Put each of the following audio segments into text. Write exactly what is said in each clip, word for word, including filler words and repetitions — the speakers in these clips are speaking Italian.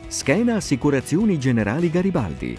Schena Assicurazioni Generali Garibaldi.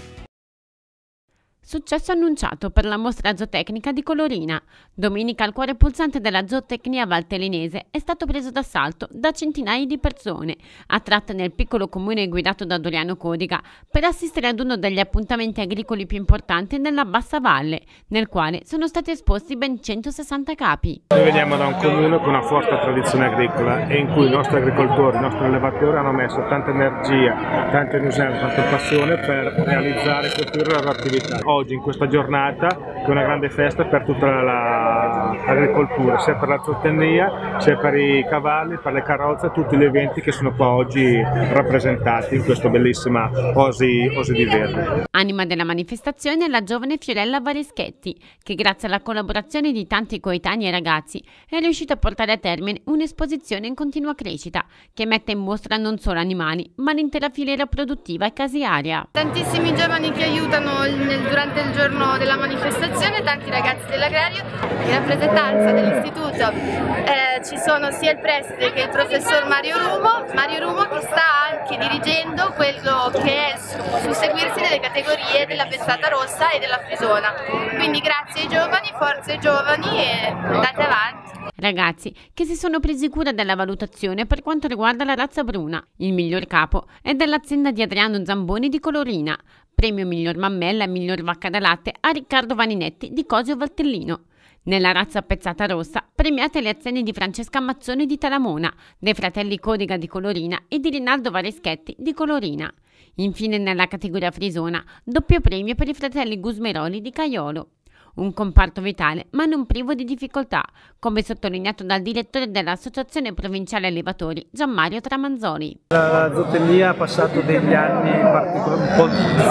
Successo annunciato per la mostra zootecnica di Colorina. Domenica il cuore pulsante della zootecnia valtellinese è stato preso d'assalto da centinaia di persone, attratte nel piccolo comune guidato da Doriano Codiga per assistere ad uno degli appuntamenti agricoli più importanti nella Bassa Valle, nel quale sono stati esposti ben centosessanta capi. Noi veniamo da un comune con una forte tradizione agricola e in cui i nostri agricoltori, i nostri allevatori hanno messo tanta energia, tanta entusiasmo, tanta passione per realizzare e costruire la loro attività. Oggi in questa giornata che è una grande festa per tutta l'agricoltura, sia per la zootecnia, sia per i cavalli, per le carrozze, tutti gli eventi che sono qua oggi rappresentati in questa bellissima Osi, Osi di Verde. Anima della manifestazione è la giovane Fiorella Vareschetti, che grazie alla collaborazione di tanti coetanei e ragazzi è riuscita a portare a termine un'esposizione in continua crescita che mette in mostra non solo animali ma l'intera filiera produttiva e casearia. Tantissimi giovani che aiutano nel, durante il giorno della manifestazione, tanti ragazzi dell'agrario. In rappresentanza dell'istituto eh, ci sono sia il preside che il professor Mario Rumo, Mario Rumo che sta anche dirigendo quello che è il susseguirsi delle categorie della Vestata Rossa e della Frisona. Quindi grazie ai giovani, forza ai giovani e andate avanti. Ragazzi che si sono presi cura della valutazione per quanto riguarda la razza bruna. Il miglior capo è dell'azienda di Adriano Zamboni di Colorina. Premio miglior mammella e miglior vacca da latte a Riccardo Vaninetti di Cosio Valtellino. Nella razza pezzata rossa premiate le azioni di Francesca Mazzoni di Talamona, dei fratelli Codiga di Colorina e di Rinaldo Vareschetti di Colorina. Infine nella categoria frisona doppio premio per i fratelli Gusmeroli di Caiolo. Un comparto vitale ma non privo di difficoltà, come sottolineato dal direttore dell'Associazione Provinciale Allevatori Gianmario Tramanzoli. La zootecnia ha passato degli anni particolarmente un po'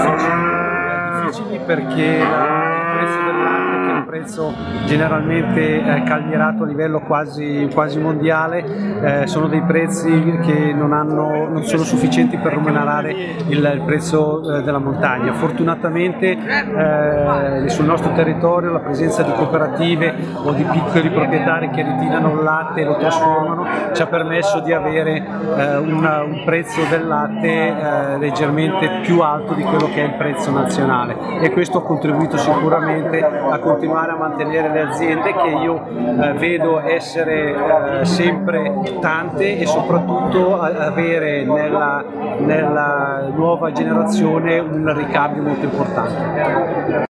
difficili, difficili perché il prezzo del latte, che è un prezzo generalmente eh, calmierato a livello quasi, quasi mondiale, eh, sono dei prezzi che non, hanno, non sono sufficienti per remunerare il, il prezzo eh, della montagna. Fortunatamente eh, sul nostro territorio la presenza di cooperative o di piccoli proprietari che ritirano il latte e lo trasformano ci ha permesso di avere eh, una, un prezzo del latte eh, leggermente più alto di quello che è il prezzo nazionale, e questo ha contribuito sicuramente a continuare a mantenere le aziende che io eh, vedo essere eh, sempre tante, e soprattutto avere nella, nella nuova generazione un ricambio molto importante.